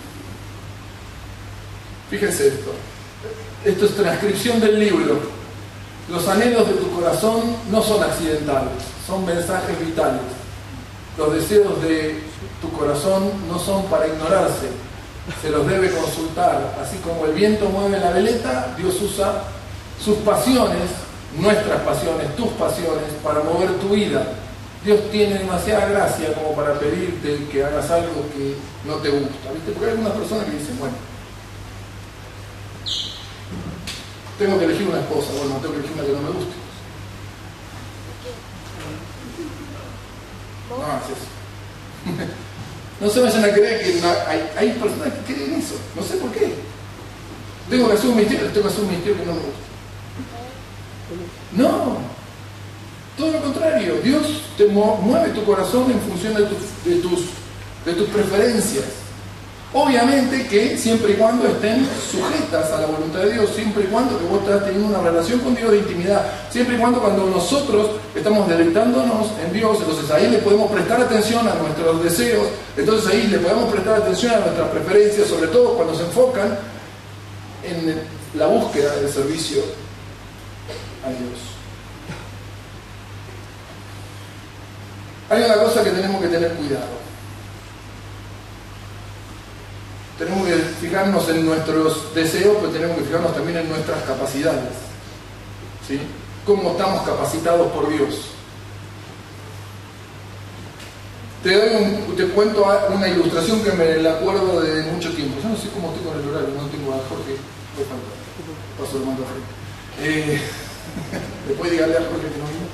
S1: Fíjense esto. Esto es transcripción del libro. Los anhelos de tu corazón no son accidentales, son mensajes vitales. Los deseos de tu corazón no son para ignorarse, se los debe consultar. Así como el viento mueve la veleta, Dios usa sus pasiones, nuestras pasiones, tus pasiones, para mover tu vida. Dios tiene demasiada gracia como para pedirte que hagas algo que no te gusta, ¿viste? Porque hay algunas personas que dicen, bueno, tengo que elegir una esposa, bueno, tengo que elegir una que no me guste. No haces eso. No se vayan a creer que no, hay, hay personas que creen eso, no sé por qué. Tengo que hacer un ministerio, tengo que hacer un ministerio que no me gusta. No, todo lo contrario. Dios te mueve tu corazón en función de, tu, de, tus, de tus preferencias. Obviamente que siempre y cuando estén sujetas a la voluntad de Dios, siempre y cuando que vos estás teniendo una relación con Dios de intimidad, siempre y cuando cuando nosotros estamos deleitándonos en Dios, entonces ahí le podemos prestar atención a nuestros deseos, entonces ahí le podemos prestar atención a nuestras preferencias, sobre todo cuando se enfocan en la búsqueda del servicio a Dios. Hay una cosa que tenemos que tener cuidado. Tenemos que fijarnos en nuestros deseos, pero tenemos que fijarnos también en nuestras capacidades. ¿Sí? Cómo estamos capacitados por Dios. Te doy un, te cuento una ilustración que me la acuerdo de mucho tiempo. Yo no sé cómo estoy con el horario, no tengo a Jorge. Por favor, paso el mando a Jorge. Eh, después dígale a Jorge que no vino.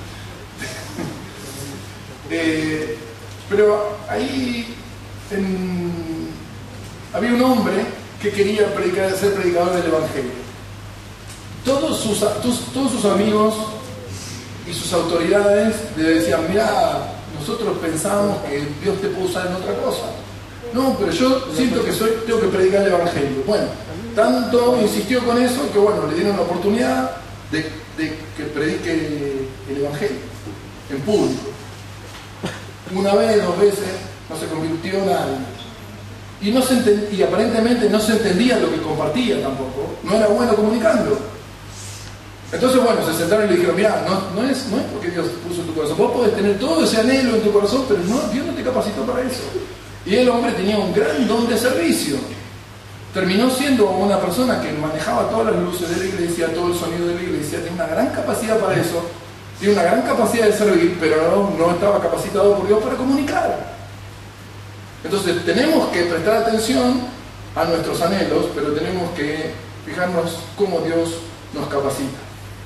S1: eh, pero ahí en, había un hombre que quería predicar, ser predicador del Evangelio. Todos sus, todos sus amigos y sus autoridades le decían, mira, nosotros pensamos que Dios te puede usar en otra cosa. No, pero yo siento que soy, tengo que predicar el Evangelio. Bueno, tanto insistió con eso que bueno, le dieron la oportunidad de, de que predique el Evangelio en público. Una vez, dos veces, no se convirtió nadie. Y, no se enten, y aparentemente no se entendía lo que compartía tampoco. No era bueno comunicando. Entonces, bueno, se sentaron y le dijeron, mira, no, no, es, no es porque Dios puso en tu corazón. Vos podés tener todo ese anhelo en tu corazón, pero no, Dios no te capacitó para eso. Y el hombre tenía un gran don de servicio. Terminó siendo una persona que manejaba todas las luces de la iglesia, todo el sonido de la iglesia, tenía una gran capacidad para eso, tiene una gran capacidad de servir, pero no, no estaba capacitado por Dios para comunicar. Entonces tenemos que prestar atención a nuestros anhelos, pero tenemos que fijarnos cómo Dios nos capacita.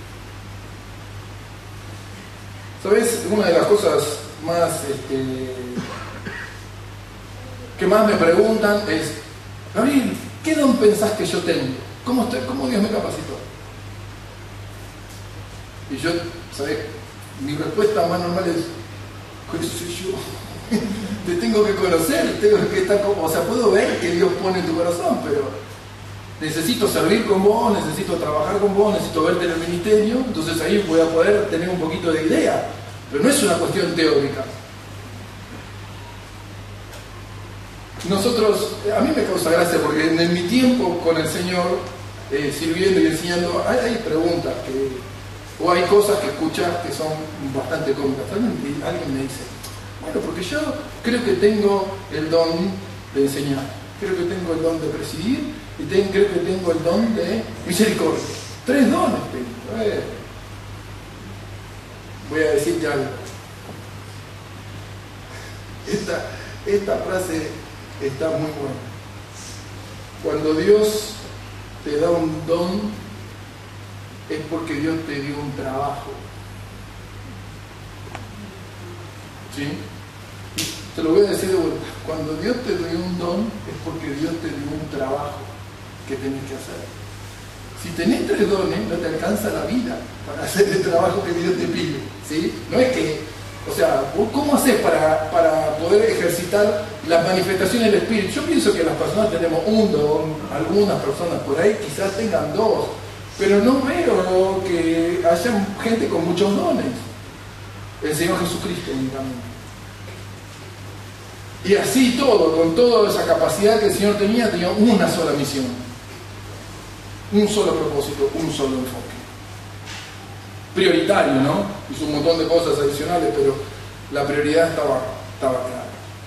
S1: ¿Sabes? Una de las cosas más este, que más me preguntan es, Gabriel, ¿qué don pensás que yo tengo? ¿Cómo, estoy, cómo Dios me capacitó? Y yo, ¿sabes? Mi respuesta más normal es, ¿qué sé yo? Te tengo que conocer, tengo que estar como, o sea, puedo ver que Dios pone en tu corazón, pero necesito servir con vos, necesito trabajar con vos, necesito verte en el ministerio, entonces ahí voy a poder tener un poquito de idea, pero no es una cuestión teórica. Nosotros, a mí me causa gracia porque en mi tiempo con el Señor, eh, sirviendo y enseñando, hay, hay preguntas que, o hay cosas que escuchas que son bastante cómicas. Alguien, alguien me dice, bueno, porque yo creo que tengo el don de enseñar, creo que tengo el don de presidir y ten, creo que tengo el don de misericordia. Tres dones tengo. A ver. Voy a decirte algo. Esta, esta frase está muy buena. Cuando Dios te da un don, es porque Dios te dio un trabajo. ¿Sí? Te lo voy a decir de vuelta. Cuando Dios te dio un don, es porque Dios te dio un trabajo que tenés que hacer. Si tenés tres dones, no te alcanza la vida para hacer el trabajo que Dios te pide, ¿sí? No es que, o sea, ¿cómo haces para, para poder ejercitar las manifestaciones del Espíritu? Yo pienso que las personas tenemos un don, algunas personas por ahí quizás tengan dos, pero no veo que haya gente con muchos dones. El Señor Jesucristo únicamente. Y así todo, con toda esa capacidad que el Señor tenía, tenía una sola misión, un solo propósito, un solo enfoque. Prioritario, ¿no? Hizo un montón de cosas adicionales, pero la prioridad estaba, estaba clara.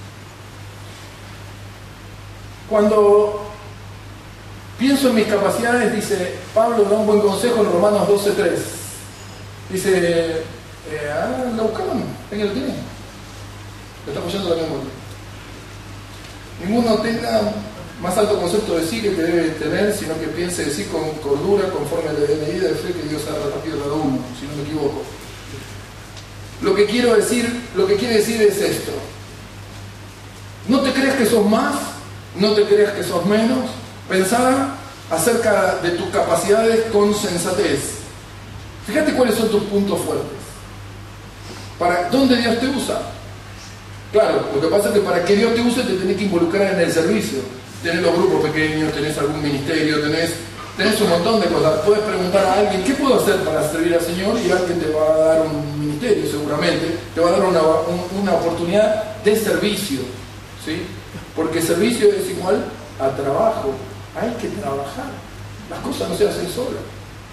S1: Cuando pienso en mis capacidades, dice Pablo, da un buen consejo en Romanos doce tres. Dice, eh, ah, lo buscaron, en el tiene. Lo está apoyando la memoria. Ninguno tenga más alto concepto de sí que te debe tener, sino que piense de sí con cordura, conforme a la medida de fe que Dios ha repartido a cada uno, si no me equivoco. Lo que quiero decir, lo que quiere decir es esto. No te creas que sos más, no te creas que sos menos. Pensá acerca de tus capacidades con sensatez. Fíjate cuáles son tus puntos fuertes. ¿Para dónde Dios te usa? Claro, lo que pasa es que para que Dios te use te tenés que involucrar en el servicio. Tenés los grupos pequeños, tenés algún ministerio, tenés, tenés un montón de cosas. Puedes preguntar a alguien, ¿qué puedo hacer para servir al Señor? Y alguien te va a dar un ministerio seguramente, te va a dar una, un, una oportunidad de servicio, ¿sí? Porque servicio es igual a trabajo. Hay que trabajar. Las cosas no se hacen solas.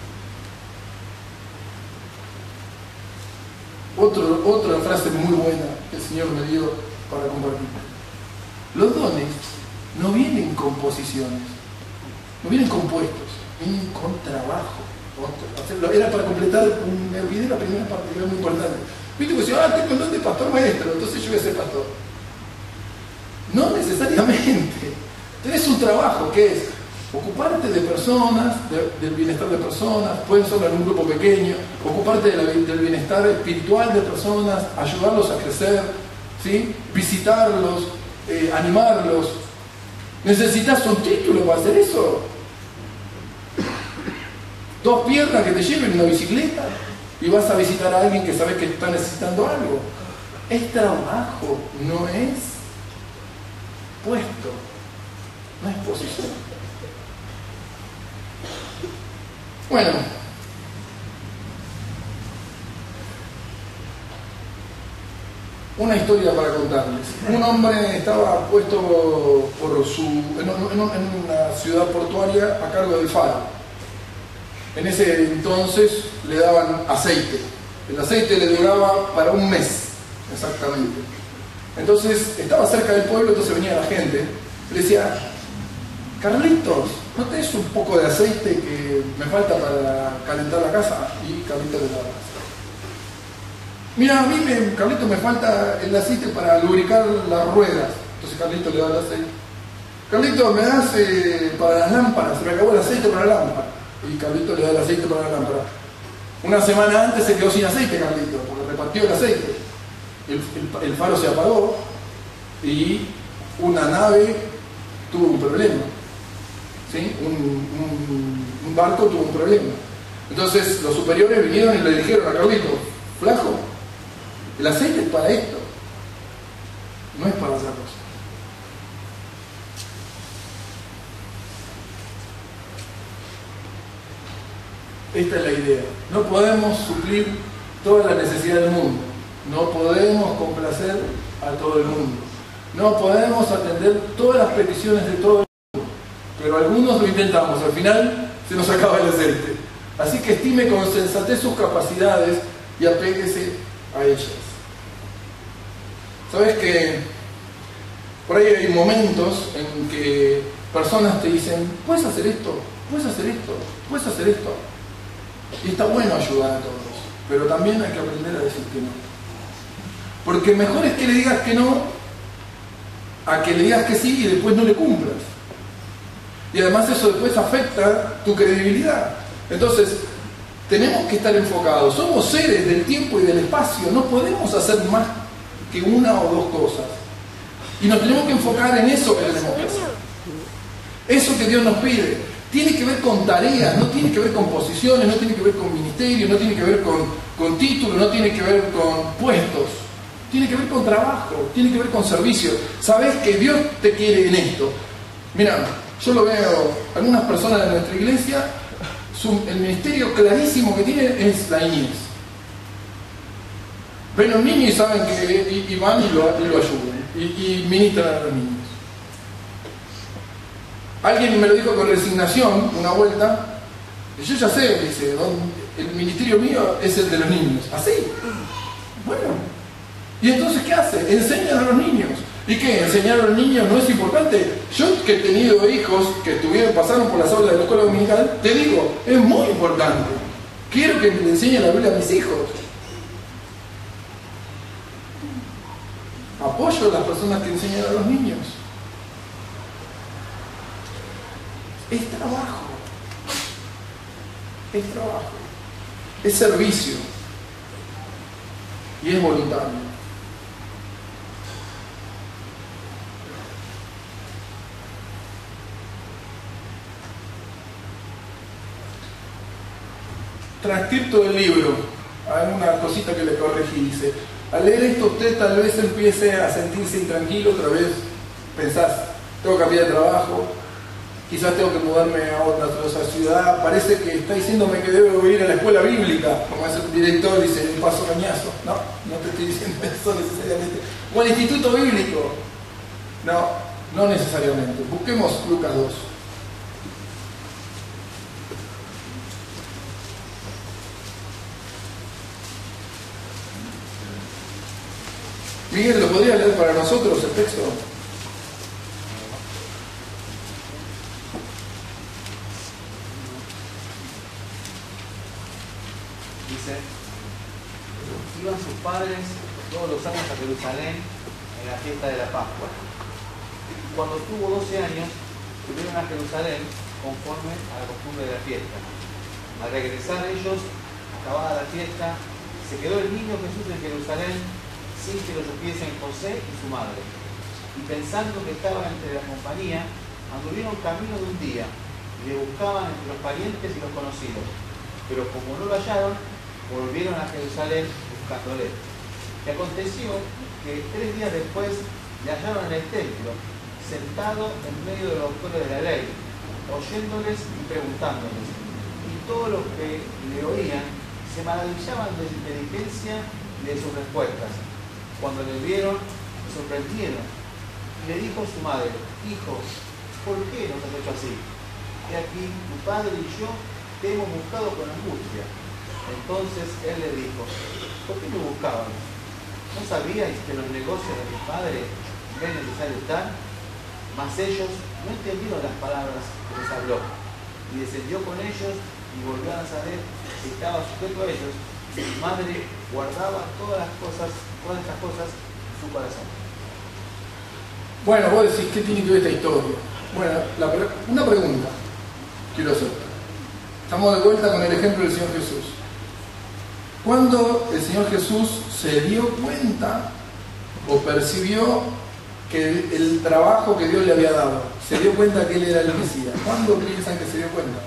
S1: Otro, otra frase muy buena que el Señor me dio para compartir. Los dones no vienen con posiciones, no vienen con puestos, vienen con trabajo. Era para completar, un, me olvidé la primera parte, que era muy importante. Viste que decía, ah, tengo el don de pastor maestro, entonces yo voy a ser pastor. No necesariamente. Tenés un trabajo que es ocuparte de personas, de, del bienestar de personas, pueden ser en un grupo pequeño, ocuparte de la, del bienestar espiritual de personas, ayudarlos a crecer, ¿sí? Visitarlos, eh, animarlos. ¿Necesitas un título para hacer eso? Dos piernas que te lleven una bicicleta y vas a visitar a alguien que sabes que está necesitando algo. Es trabajo, no es puesto, no es posición. Bueno, una historia para contarles. Un hombre estaba puesto por su, en, en, en una ciudad portuaria a cargo del faro. En ese entonces le daban aceite. El aceite le duraba para un mes, exactamente. Entonces estaba cerca del pueblo, entonces venía la gente. Le decía, Carlitos, ¿no tenés un poco de aceite que me falta para calentar la casa? Y Carlitos le daba el aceite. Mira, a mí, me, Carlitos, me falta el aceite para lubricar las ruedas. Entonces Carlitos le daba el aceite. Carlitos, ¿me das eh, para las lámparas? Se me acabó el aceite para la lámpara. Y Carlitos le da el aceite para la lámpara. Una semana antes se quedó sin aceite Carlitos, porque repartió el aceite. El, el, el faro se apagó y una nave tuvo un problema. ¿Sí? Un, un, un barco tuvo un problema. Entonces los superiores vinieron y le dijeron a Carlitos, flaco, el aceite es para esto, no es para otra cosa. Esta es la idea. No podemos suplir todas las necesidades del mundo. No podemos complacer a todo el mundo. No podemos atender todas las peticiones de todo el mundo. Pero algunos lo intentamos. Al final se nos acaba el aceite. Así que estime con sensatez sus capacidades y apéguese a ellas. Sabes que por ahí hay momentos en que personas te dicen, puedes hacer esto, puedes hacer esto, puedes hacer esto. Y está bueno ayudar a todos, pero también hay que aprender a decir que no. Porque mejor es que le digas que no a que le digas que sí y después no le cumplas. Y además eso después afecta tu credibilidad. Entonces, tenemos que estar enfocados. Somos seres del tiempo y del espacio. No podemos hacer más que una o dos cosas. Y nos tenemos que enfocar en eso que tenemos que hacer. Eso que Dios nos pide. tiene que ver con tareas, no tiene que ver con posiciones, no tiene que ver con ministerios, no tiene que ver con, con títulos, no tiene que ver con puestos. Tiene que ver con trabajo, tiene que ver con servicio. Sabes que Dios te quiere en esto. Mira, yo lo veo, algunas personas de nuestra iglesia, su, el ministerio clarísimo que tienen es la niñez. Ven los niños y saben que y, y van y lo, y lo ayudan, y, y ministran a los niños. Alguien me lo dijo con resignación, una vuelta, y yo ya sé, dice, el ministerio mío es el de los niños. ¿Así? Bueno, ¿y entonces qué hace? Enseñan a los niños. ¿Y qué? ¿Enseñar a los niños no es importante? Yo que he tenido hijos que estuvieron, pasaron por las aulas de la escuela dominical, te digo, es muy importante. Quiero que le enseñen la Biblia a mis hijos. Apoyo a las personas que enseñan a los niños. Es trabajo. Es trabajo. Es servicio. Y es voluntario. Transcripto del libro. Hay una cosita que le corregí. Dice, al leer esto usted tal vez empiece a sentirse intranquilo, otra vez pensás, tengo que cambiar de trabajo, quizás tengo que mudarme a otra, a otra ciudad, parece que está diciéndome que debo ir a la escuela bíblica, como ese director dice, el paso cañazo. No, no te estoy diciendo eso necesariamente. O al instituto bíblico. No, no necesariamente. Busquemos Lucas dos. Miguel, ¿lo podría leer para nosotros el texto?
S3: Dice, iban sus padres todos los años a Jerusalén en la fiesta de la Pascua. Cuando tuvo doce años, subieron a Jerusalén conforme a la costumbre de la fiesta. Al regresar ellos, acabada la fiesta, se quedó el niño Jesús en Jerusalén sin que lo supiesen José y su madre. Y pensando que estaba entre la compañía, anduvieron camino de un día y le buscaban entre los parientes y los conocidos. Pero como no lo hallaron, volvieron a Jerusalén buscándole. Y aconteció que tres días después le hallaron en el templo, sentado en medio de los doctores de la ley, oyéndoles y preguntándoles. Y todos los que le oían se maravillaban de su inteligencia y de sus respuestas. Cuando le vieron, se sorprendieron. Y le dijo su madre, hijo, ¿por qué nos has hecho así? He aquí, tu padre y yo te hemos buscado con angustia. Entonces él le dijo, ¿por qué me buscaban? ¿No sabíais que los negocios de mi padre me es necesario estar? Mas ellos no entendieron las palabras que les habló. Y descendió con ellos y volvió a Nazaret, que estaba sujeto a ellos. Y su madre guardaba todas las cosas, todas estas cosas en su corazón.
S1: Bueno, vos decís, ¿qué tiene que ver esta historia? Bueno, la, una pregunta quiero hacer. Estamos de vuelta con el ejemplo del Señor Jesús. ¿Cuándo el Señor Jesús se dio cuenta o percibió que el, el trabajo que Dios le había dado, se dio cuenta que Él era el Mesías? ¿Cuándo piensan que se dio cuenta?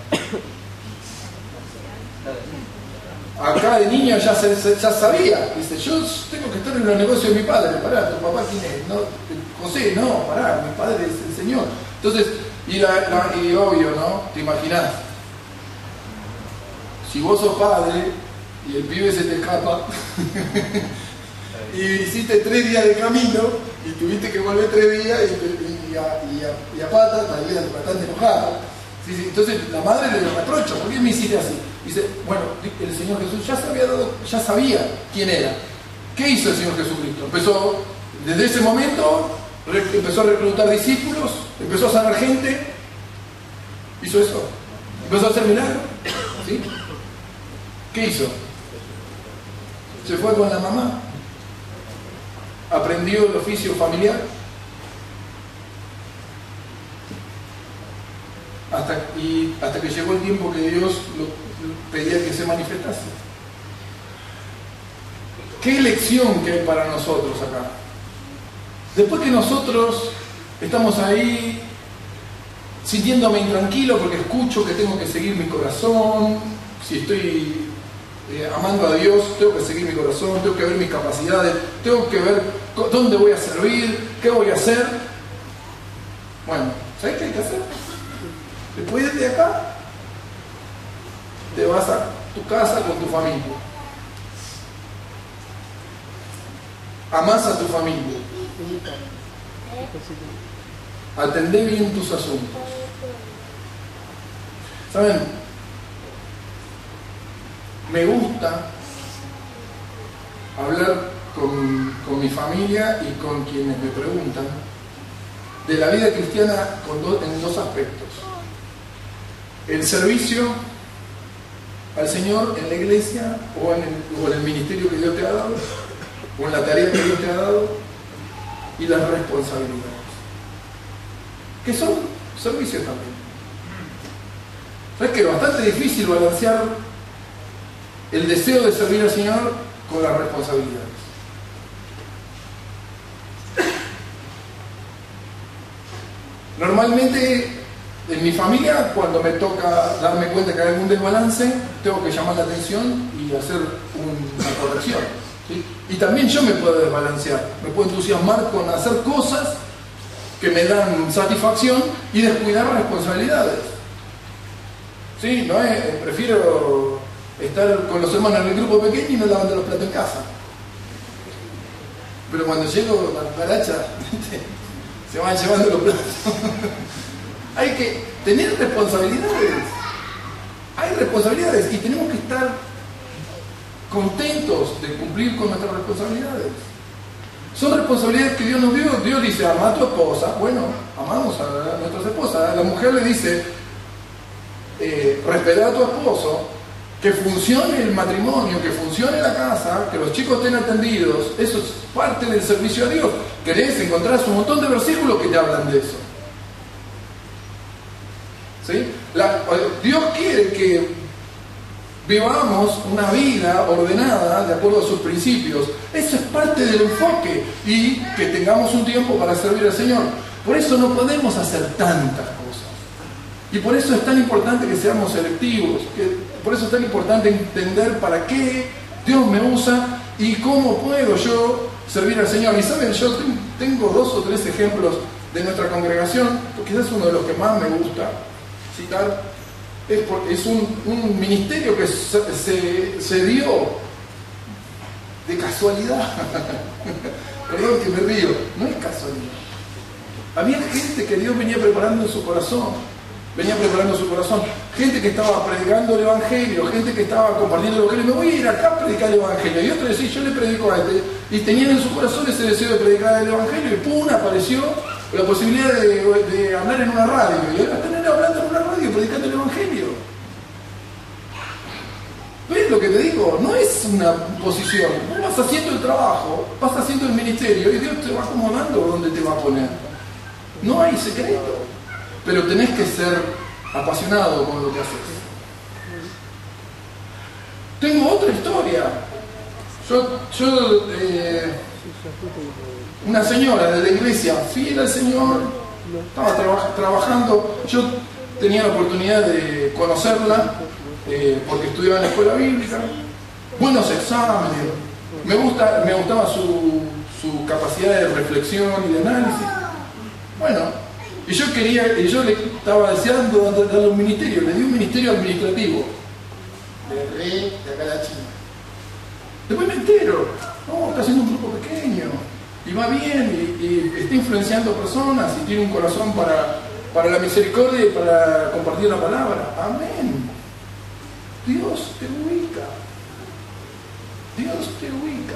S1: Acá de niño ya, se, ya sabía, dice, yo tengo que estar en los negocios de mi padre. Pará, ¿tu papá quién es? No, José, no, pará, mi padre es el Señor. Entonces, y, la, la, y obvio, ¿no? Te imaginás, si vos sos padre y el pibe se te escapa y hiciste tres días de camino y tuviste que volver tres días y, y, a, y, a, y a pata, tal vez bastante enojado. Sí, sí, entonces la madre le reprocha, ¿por qué me hiciste así? Dice, bueno, el Señor Jesús ya, se había dado, ya sabía quién era. ¿Qué hizo el Señor Jesucristo? Empezó, desde ese momento, re, empezó a reclutar discípulos, empezó a sanar gente, hizo eso, empezó a hacer milagros, ¿sí? ¿Qué hizo? Se fue con la mamá, aprendió el oficio familiar, hasta, y hasta que llegó el tiempo que Dios lo, lo pedía que se manifestase. ¿Qué lección que hay para nosotros acá? Después que nosotros estamos ahí sintiéndome intranquilo porque escucho que tengo que seguir mi corazón. Si estoy eh, amando a Dios, tengo que seguir mi corazón, tengo que ver mis capacidades, tengo que ver dónde voy a servir, qué voy a hacer. Bueno, ¿sabes qué hay que hacer? Después de acá, te vas a tu casa con tu familia. Amás a tu familia. Atendé bien tus asuntos. ¿Saben? Me gusta hablar con, con mi familia y con quienes me preguntan de la vida cristiana con do, en dos aspectos. El servicio al Señor en la iglesia o en, el, o en el ministerio que Dios te ha dado, o en la tarea que Dios te ha dado, y las responsabilidades, que son servicios también. ¿Sabes que es bastante difícil balancear el deseo de servir al Señor con las responsabilidades? Normalmente en mi familia, cuando me toca darme cuenta que hay algún desbalance, tengo que llamar la atención y hacer un, una corrección, ¿sí? Y también yo me puedo desbalancear, me puedo entusiasmar con hacer cosas que me dan satisfacción y descuidar responsabilidades, ¿sí? ¿No es? Prefiero estar con los hermanos en el grupo pequeño y no lavando los platos en casa. Pero cuando llego a la cucaracha, se van llevando los platos. Hay que tener responsabilidades. Hay responsabilidades y tenemos que estar contentos de cumplir con nuestras responsabilidades. Son responsabilidades que Dios nos dio. Dios dice, ama a tu esposa. Bueno, amamos a nuestras esposas. La mujer le dice, eh, respeta a tu esposo, que funcione el matrimonio, que funcione la casa, que los chicos estén atendidos. Eso es parte del servicio a Dios. Querés, encontrás un montón de versículos que te hablan de eso. ¿Sí? La, Dios quiere que vivamos una vida ordenada de acuerdo a sus principios. Eso es parte del enfoque, y que tengamos un tiempo para servir al Señor. Por eso no podemos hacer tantas cosas, y por eso es tan importante que seamos selectivos, que, por eso es tan importante entender para qué Dios me usa y cómo puedo yo servir al Señor. Y saben, yo tengo dos o tres ejemplos de nuestra congregación, quizás uno de los que más me gusta citar, es, por, es un, un ministerio que se, se, se dio de casualidad. Perdón que me río, no es casualidad. Había gente que Dios venía preparando en su corazón, venía preparando su corazón, gente que estaba predicando el Evangelio, gente que estaba compartiendo el Evangelio. Me voy a ir acá a predicar el Evangelio, y otro decía, yo le predico a este, y tenían en su corazón ese deseo de predicar el Evangelio, y pum, apareció la posibilidad de, de hablar en una radio, y ahora están hablando en una radio, predicando el Evangelio. ¿Ves lo que te digo? No es una posición, vos vas haciendo el trabajo, vas haciendo el ministerio, y Dios te va acomodando donde te va a poner. No hay secreto, pero tenés que ser apasionado con lo que haces. Tengo otra historia. Yo, yo eh, una señora de la iglesia, fiel al Señor, estaba traba, trabajando. Yo tenía la oportunidad de conocerla eh, porque estudiaba en la escuela bíblica, buenos exámenes, me, gusta, me gustaba su, su capacidad de reflexión y de análisis. Bueno, y yo quería, y yo le estaba deseando darle un ministerio, le di un ministerio administrativo. Le re de acá a la China. Después me entero, no, está haciendo un grupo pequeño, y va bien, y, y está influenciando personas, y tiene un corazón para, para la misericordia y para compartir la palabra. Amén. Dios te ubica. Dios te ubica.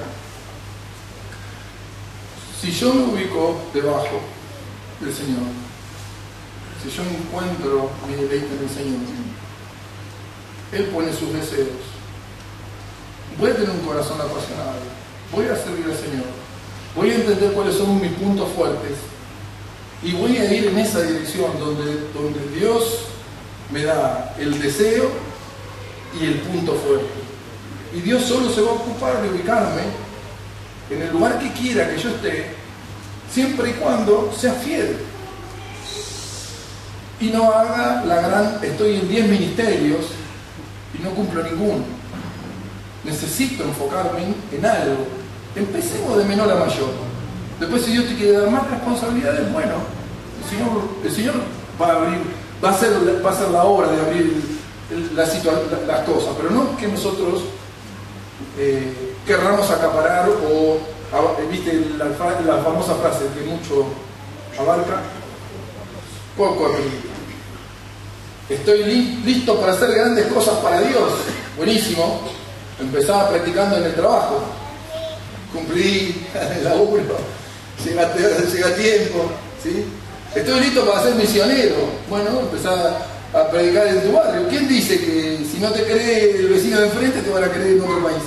S1: Si yo me ubico debajo del Señor, si yo encuentro mi deleite en el Señor, Él pone sus deseos. Voy a tener un corazón apasionado, voy a servir al Señor, voy a entender cuáles son mis puntos fuertes y voy a ir en esa dirección donde, donde Dios me da el deseo y el punto fuerte. Y Dios solo se va a ocupar de ubicarme en el lugar que quiera que yo esté, siempre y cuando sea fiel. y no haga la gran, estoy en diez ministerios y no cumplo ninguno. Necesito enfocarme en, en algo. Empecemos de menor a mayor. Después, si Dios te quiere dar más responsabilidades, bueno, el Señor, el Señor va a abrir, va a hacer, va a hacer la obra de abrir el, la situa- la, las cosas, pero no que nosotros eh, querramos acaparar o, a, viste la, la famosa frase que mucho abarca, poco aprieta. Estoy li, listo para hacer grandes cosas para Dios. Buenísimo. Empezaba practicando en el trabajo. Cumplí el laburo. Llega, llega tiempo. ¿Sí? Estoy listo para ser misionero. Bueno, empezá a predicar en tu barrio. ¿Quién dice que si no te cree el vecino de enfrente te van a creer en otro país?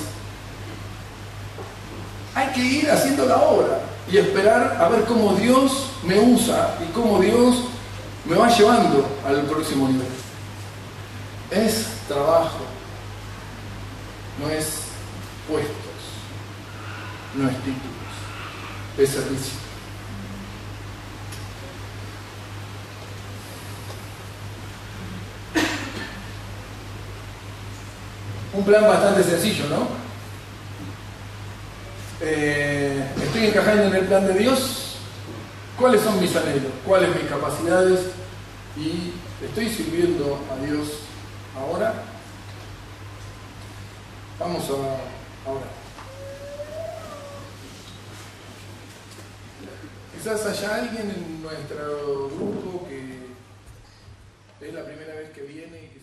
S1: Hay que ir haciendo la obra y esperar a ver cómo Dios me usa y cómo Dios me va llevando al próximo nivel. Es trabajo, no es puestos, no es títulos, es servicio. Un plan bastante sencillo, ¿no? Eh, estoy encajando en el plan de Dios. ¿Cuáles son mis anhelos? ¿Cuáles mis capacidades? ¿Y estoy sirviendo a Dios ahora? Vamos a orar. Quizás haya alguien en nuestro grupo que es la primera vez que viene y que